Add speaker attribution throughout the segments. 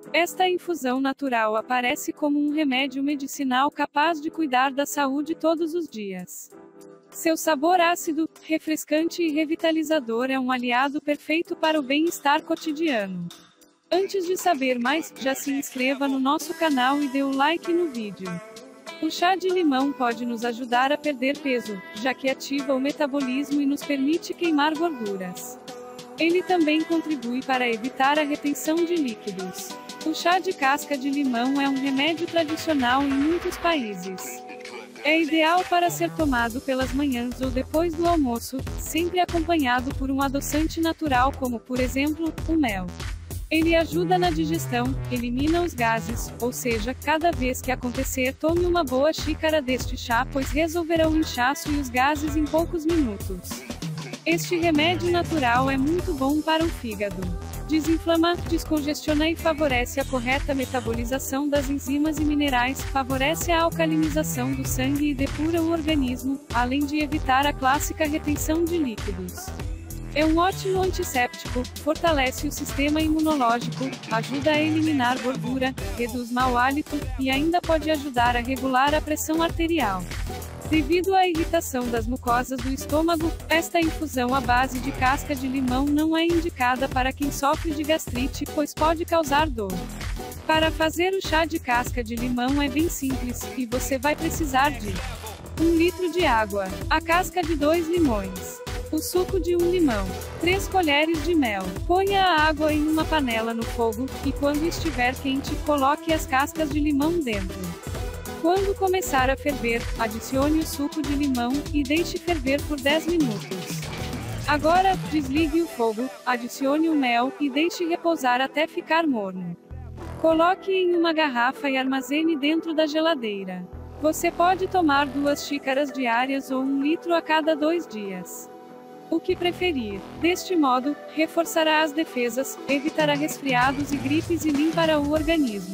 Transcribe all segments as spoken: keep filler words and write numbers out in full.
Speaker 1: Esta infusão natural aparece como um remédio medicinal capaz de cuidar da saúde todos os dias. Seu sabor ácido, refrescante e revitalizador é um aliado perfeito para o bem-estar cotidiano. Antes de saber mais, já se inscreva no nosso canal e dê o like no vídeo. O chá de limão pode nos ajudar a perder peso, já que ativa o metabolismo e nos permite queimar gorduras. Ele também contribui para evitar a retenção de líquidos. O chá de casca de limão é um remédio tradicional em muitos países. É ideal para ser tomado pelas manhãs ou depois do almoço, sempre acompanhado por um adoçante natural como, por exemplo, o mel. Ele ajuda na digestão, elimina os gases, ou seja, cada vez que acontecer, tome uma boa xícara deste chá, pois resolverá o inchaço e os gases em poucos minutos. Este remédio natural é muito bom para o fígado. Desinflama, descongestiona e favorece a correta metabolização das enzimas e minerais, favorece a alcalinização do sangue e depura o organismo, além de evitar a clássica retenção de líquidos. É um ótimo antisséptico, fortalece o sistema imunológico, ajuda a eliminar gordura, reduz mau hálito, e ainda pode ajudar a regular a pressão arterial. Devido à irritação das mucosas do estômago, esta infusão à base de casca de limão não é indicada para quem sofre de gastrite, pois pode causar dor. Para fazer o chá de casca de limão é bem simples, e você vai precisar de um litro de água, a casca de dois limões, o suco de um limão, três colheres de mel. Ponha a água em uma panela no fogo, e quando estiver quente, coloque as cascas de limão dentro. Quando começar a ferver, adicione o suco de limão, e deixe ferver por dez minutos. Agora, desligue o fogo, adicione o mel, e deixe repousar até ficar morno. Coloque em uma garrafa e armazene dentro da geladeira. Você pode tomar duas xícaras diárias ou um litro a cada dois dias. O que preferir. Deste modo, reforçará as defesas, evitará resfriados e gripes e limpará o organismo.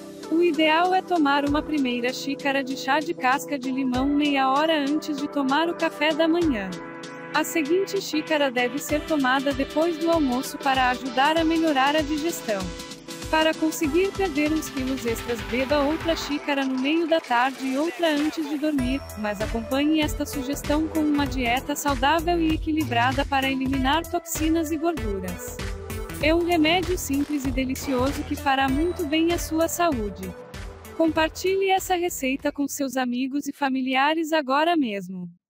Speaker 1: O ideal é tomar uma primeira xícara de chá de casca de limão meia hora antes de tomar o café da manhã. A seguinte xícara deve ser tomada depois do almoço para ajudar a melhorar a digestão. Para conseguir perder uns quilos extras, beba outra xícara no meio da tarde e outra antes de dormir, mas acompanhe esta sugestão com uma dieta saudável e equilibrada para eliminar toxinas e gorduras. É um remédio simples e delicioso que fará muito bem à sua saúde. Compartilhe essa receita com seus amigos e familiares agora mesmo.